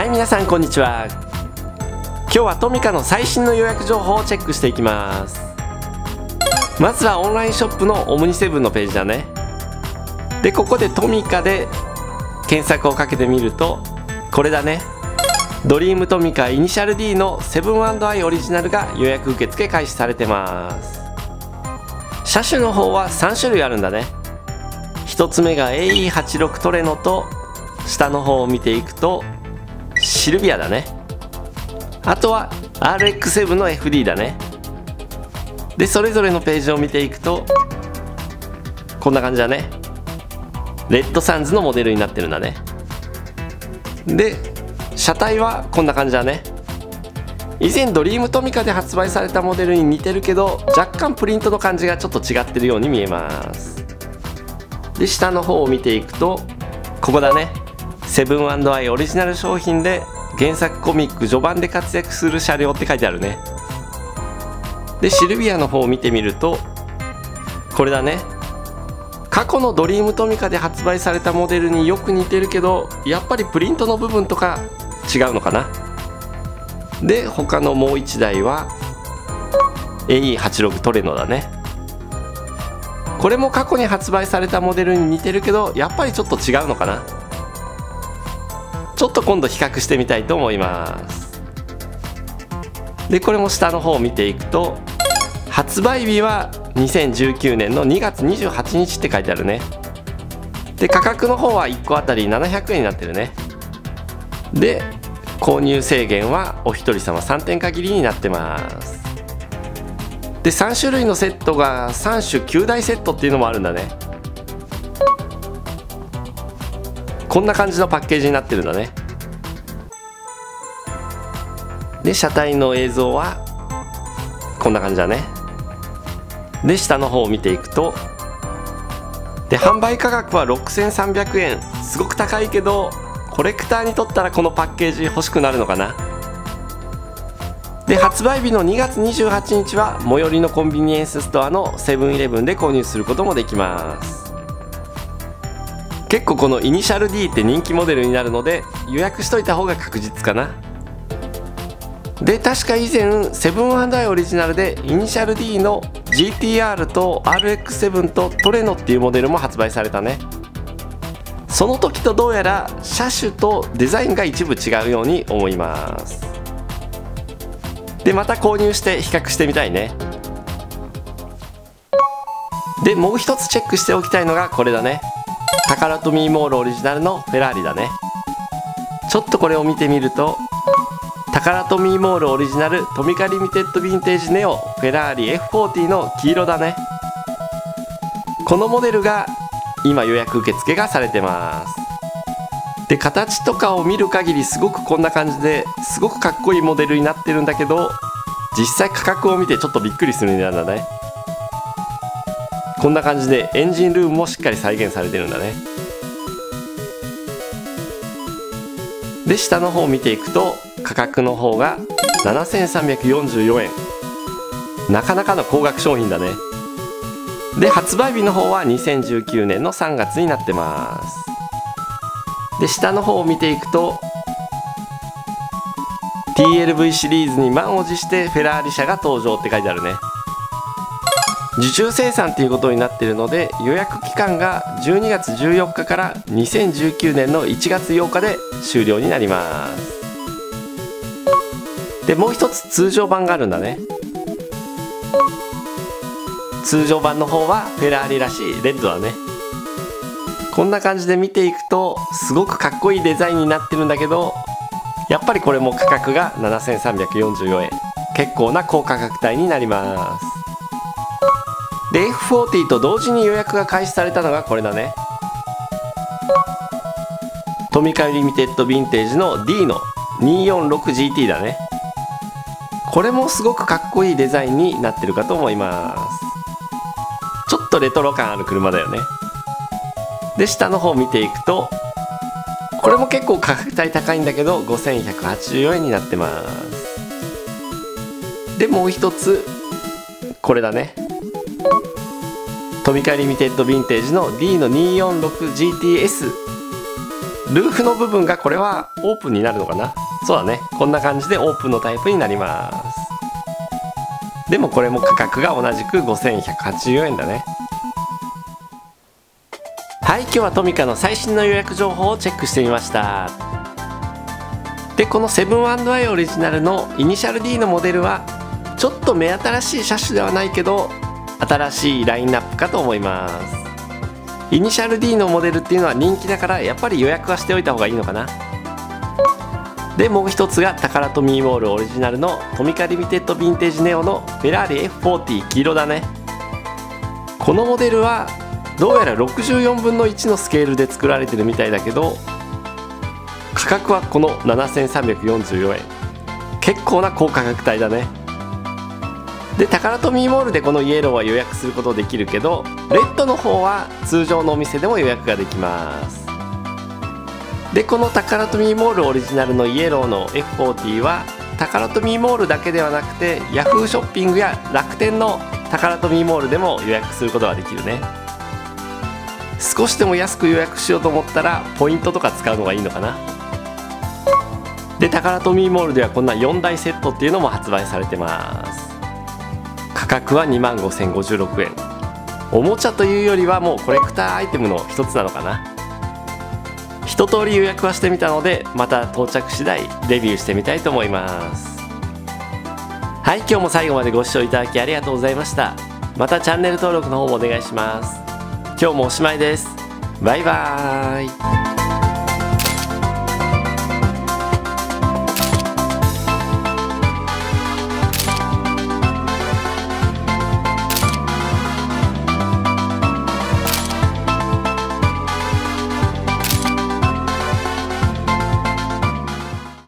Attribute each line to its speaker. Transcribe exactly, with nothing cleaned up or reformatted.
Speaker 1: はい、皆さんこんにちは。今日はトミカの最新の予約情報をチェックしていきます。まずはオンラインショップのオムニセブンのページだね。でここでトミカで検索をかけてみるとこれだね。ドリームトミカイニシャル D のセブンアンドアイオリジナルが予約受付開始されてます。車種の方はさん種類あるんだね。ひとつめが エーイーはちじゅうろく トレノと、下の方を見ていくとシルビアだね。あとは アールエックスセブン の エフディー だね。でそれぞれのページを見ていくとこんな感じだね。レッドサンズのモデルになってるんだね。で車体はこんな感じだね。以前ドリームトミカで発売されたモデルに似てるけど若干プリントの感じがちょっと違ってるように見えます。で下の方を見ていくとここだね。セブンアンドアイオリジナル商品で原作コミック序盤で活躍する車両って書いてあるね。でシルビアの方を見てみるとこれだね。過去のドリームトミカで発売されたモデルによく似てるけどやっぱりプリントの部分とか違うのかな。で他のもういちだいは エーイーはちじゅうろく トレノだね。これも過去に発売されたモデルに似てるけどやっぱりちょっと違うのかな。ちょっと今度比較してみたいと思います。でこれも下の方を見ていくと発売日はにせんじゅうきゅうねんのにがつにじゅうはちにちって書いてあるね。で価格の方はいっこあたりななひゃくえんになってるね。で購入制限はお一人様さんてん限りになってます。でさん種類のセットがさん種きゅうだいセットっていうのもあるんだね。こんな感じのパッケージになってるんだね。で車体の映像はこんな感じだね。で下の方を見ていくとで販売価格はろくせんさんびゃくえん、すごく高いけどコレクターにとったらこのパッケージ欲しくなるのかな。で発売日のにがつにじゅうはちにちは最寄りのコンビニエンスストアのセブンイレブンで購入することもできます。結構このイニシャル D って人気モデルになるので予約しといた方が確実かな。で確か以前セブンアンドアイオリジナルでイニシャル D の ジーティーアール と アールエックスセブン とトレノっていうモデルも発売されたね。その時とどうやら車種とデザインが一部違うように思います。でまた購入して比較してみたいね。でもう一つチェックしておきたいのがこれだね。タカラトミーモールオリジナルのフェラーリだね。ちょっとこれを見てみるとタカラトミーモールオリジナルトミカリミテッドヴィンテージネオフェラーリ エフフォーティー の黄色だね。このモデルが今予約受付がされてます。で形とかを見る限りすごくこんな感じですごくかっこいいモデルになってるんだけど実際価格を見てちょっとびっくりする値段だね。こんな感じでエンジンルームもしっかり再現されてるんだね。で下の方を見ていくと価格の方がななせんさんびゃくよんじゅうよんえん、なかなかの高額商品だね。で発売日の方はにせんじゅうきゅうねんのさんがつになってます。で下の方を見ていくと ティーエルブイ シリーズに満を持してフェラーリ車が登場って書いてあるね。受注生産っていうことになっているので予約期間がじゅうにがつじゅうよっかからにせんじゅうきゅうねんのいちがつようかで終了になります。でもう一つ通常版があるんだね。通常版の方はフェラーリらしいレッドだね。こんな感じで見ていくとすごくかっこいいデザインになってるんだけどやっぱりこれも価格がななせんさんびゃくよんじゅうよんえん、結構な高価格帯になります。で エフフォーティー と同時に予約が開始されたのがこれだね。トミカリミテッドヴィンテージの D の にーよんろくジーティー だね。これもすごくかっこいいデザインになってるかと思います。ちょっとレトロ感ある車だよね。で下の方を見ていくとこれも結構価格帯高いんだけどごせんひゃくはちじゅうよんえんになってます。でもう一つこれだね。トミカリミテッドヴィンテージの D の にーよんろくジーティーエスルーフの部分がこれはオープンになるのかな。そうだね、こんな感じでオープンのタイプになります。でもこれも価格が同じくごせんひゃくはちじゅうよえんだね。はい、今日はトミカの最新の予約情報をチェックしてみました。でこのセブンアイ オリジナルのイニシャル D のモデルはちょっと目新しい車種ではないけど新しいラインナップかと思います。イニシャル D のモデルっていうのは人気だからやっぱり予約はしておいた方がいいのかな。でもう一つがタカラトミーモールオリジナルのトミカリミテッドヴィンテージネオのフェラーリ エフフォーティー 黄色だね。このモデルはどうやらろくじゅうよんぶんのいちのスケールで作られてるみたいだけど価格はこのななせんさんびゃくよんじゅうよえん、結構な高価格帯だね。でタカラトミーモールでこのイエローは予約することできるけどレッドの方は通常のお店でも予約ができます。でこのタカラトミーモールオリジナルのイエローの エフフォーティー はタカラトミーモールだけではなくて Yahoo ショッピングや楽天のタカラトミーモールでも予約することができるね。少しでも安く予約しようと思ったらポイントとか使うのがいいのかな。でタカラトミーモールではこんなよんだいセットっていうのも発売されてます。価格はにまんごせんごじゅうろくえん。おもちゃというよりはもうコレクターアイテムの一つなのかな。一通り予約はしてみたのでまた到着次第レビューしてみたいと思います。はい、今日も最後までご視聴いただきありがとうございました。またチャンネル登録の方もお願いします。今日もおしまいです。バイバーイ。